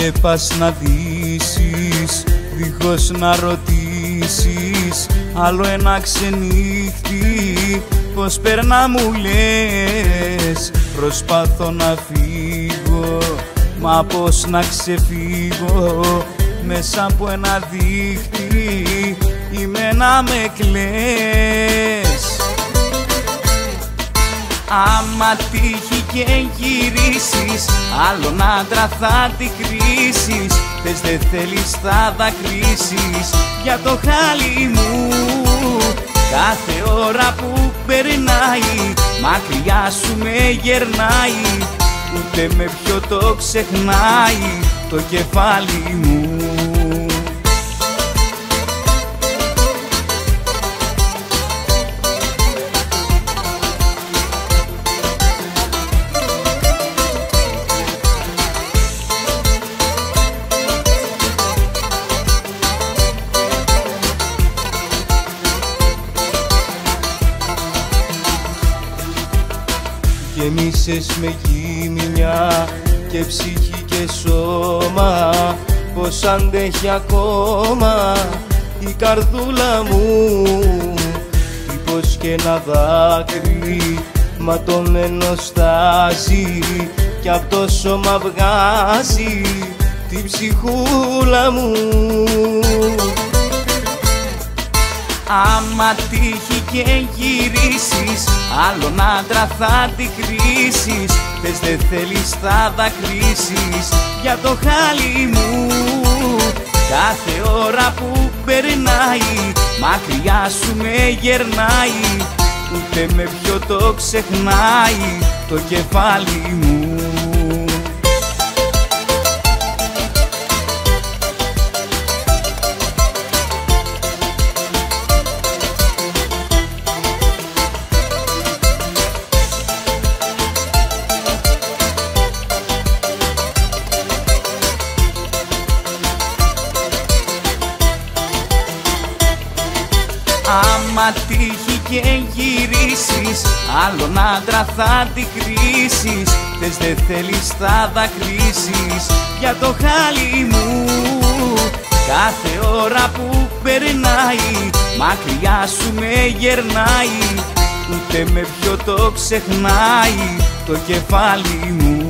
και πας να δύσεις, δίχως να ρωτήσεις άλλο ένα ξενύχτη πως περνά μου λες. Προσπαθώ να φύγω, μα πως να ξεφύγω, μέσα από ένα δίχτυ είμαι να με κλαις. Άμα τύχει και γυρίσεις, άλλον άντρα θα την κρίσεις. Θες δεν θέλεις θα δακρύσεις για το χάλι μου. Κάθε ώρα που περνάει μακριά σου με γερνάει, ούτε με ποιο το ξεχνάει το κεφάλι μου. Γεμίσες με γύμνια και ψυχή και σώμα, πως αντέχει ακόμα η καρδούλα μου. Τύπος και ένα δάκρυ ματωμένο στάζει κι απ' το σώμα βγάζει την ψυχούλα μου. Άμα τύχει και γυρίσεις, άλλον άντρα θα την κρίσεις. Θες δεν θέλεις θα δακρύσεις για το χάλι μου. Κάθε ώρα που περνάει μακριά σου με γερνάει, ούτε με ποιο το ξεχνάει το κεφάλι μου. Άμα τύχει και γυρίσεις, άλλον άντρα θα την κρίσεις. Θες δεν θέλεις θα δακρύσεις για το χάλι μου. Κάθε ώρα που περνάει μακριά σου με γερνάει, ούτε με ποιο το ξεχνάει το κεφάλι μου.